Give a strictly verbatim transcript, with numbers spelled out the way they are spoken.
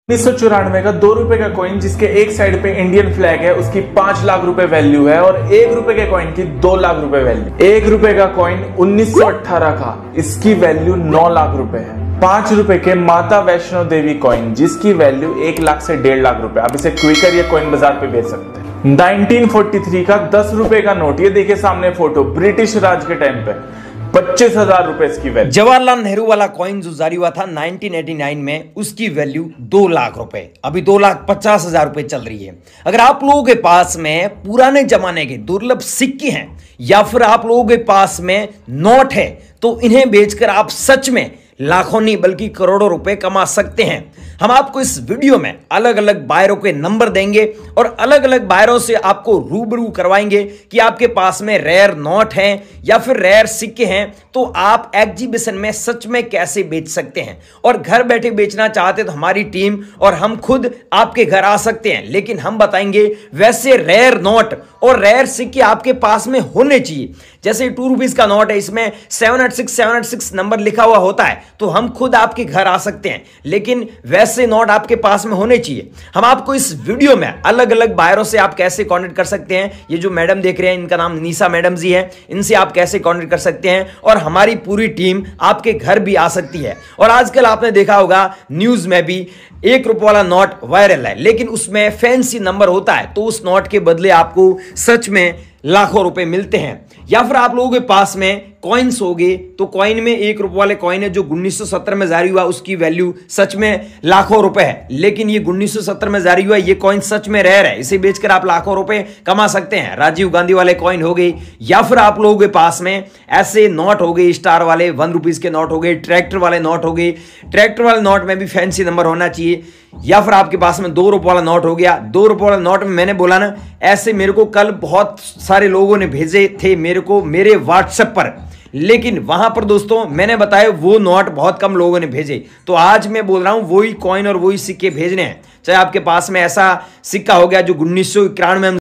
उन्नीस सौ चौरानवे का दो रुपए का कॉइन जिसके एक साइड पे इंडियन फ्लैग है, उसकी पांच लाख रुपए वैल्यू है और एक रुपए के कॉइन की दो लाख रुपए वैल्यू। एक रुपए का कॉइन उन्नीस सौ अठारह का, इसकी वैल्यू नौ लाख रुपए है। पांच रुपए के माता वैष्णो देवी कॉइन जिसकी वैल्यू एक लाख से डेढ़ लाख रुपए। आप इसे क्विकर या कॉइन बाजार पे बेच सकते हैं। नाइनटीन फोर्टी थ्री का दस रुपए का नोट, ये देखिए सामने फोटो, ब्रिटिश राज के टाइम पे पच्चीस हजार रुपए इसकी वैल्यू। जवाहरलाल नेहरू वाला कॉइन जो जारी हुआ था नाइनटीन एटी नाइन में, उसकी वैल्यू दो लाख रुपए, अभी दो लाख पचास हजार रुपए चल रही है। अगर आप लोगों के पास में पुराने जमाने के दुर्लभ सिक्के हैं या फिर आप लोगों के पास में नोट है तो इन्हें बेचकर आप सच में लाखों नहीं बल्कि करोड़ों रुपए कमा सकते हैं। हम आपको इस वीडियो में अलग अलग बायरों के नंबर देंगे और अलग अलग बायरों से आपको रूबरू करवाएंगे कि आपके पास में रेयर नोट हैं या फिर रेयर सिक्के हैं तो आप एग्जीबिशन में सच में कैसे बेच सकते हैं। और घर बैठे बेचना चाहते तो हमारी टीम और हम खुद आपके घर आ सकते हैं, लेकिन हम बताएंगे वैसे रेयर नोट और रेयर सिक्के आपके पास में होने चाहिए। जैसे टू रुपीज का नोट है, इसमें seven eight six seven eight six number लिखा हुआ होता है तो हम खुद आपके घर आ सकते हैं, लेकिन वैसे नोट आपके पास में होने चाहिए। हम आपको इस वीडियो में अलग अलग बायरों से आप कैसे कांटेक्ट कर सकते हैं। ये जो मैडम देख रहे हैं इनका नाम निशा मैडम जी है, इनसे आप कैसे कांटेक्ट कर सकते हैं और हमारी पूरी टीम आपके घर भी आ सकती है। और आजकल आपने देखा होगा न्यूज में भी एक रुपए वाला नोट वायरल है, लेकिन उसमें फैंसी नंबर होता है तो उस नोट के बदले आपको सच में लाखों रुपए मिलते हैं। या फिर आप लोगों के पास में कॉइन्स होंगे तो कॉइन में एक रुपए वाले कॉइन है जो उन्नीस सौ सत्तर में जारी हुआ, उसकी वैल्यू सच में लाखों रुपए है, लेकिन ये उन्नीस सौ सत्तर में जारी हुआ, ये कॉइन सच में रेयर है, इसे बेचकर आप लाखों रुपए कमा सकते हैं। राजीव गांधी वाले कॉइन हो गए या फिर आप लोगों के पास में ऐसे नोट हो गए, स्टार वाले वन रुपीज के नोट हो गए, ट्रैक्टर वाले नोट हो गए, ट्रैक्टर वाले नोट में भी फैंसी नंबर होना चाहिए। या फिर आपके पास में दो रुपए वाला नोट हो गया। दो रुपए वाला नोट में मैंने बोला ना, ऐसे मेरे को कल बहुत सारे लोगों ने भेजे थे मेरे को मेरे व्हाट्सएप पर, लेकिन वहां पर दोस्तों मैंने बताया वो नोट बहुत कम लोगों ने भेजे, तो आज मैं बोल रहा हूं वही कॉइन और वही सिक्के भेजने हैं। चाहे आपके पास में ऐसा सिक्का हो गया जो उन्नीस सौ इक्यानवे में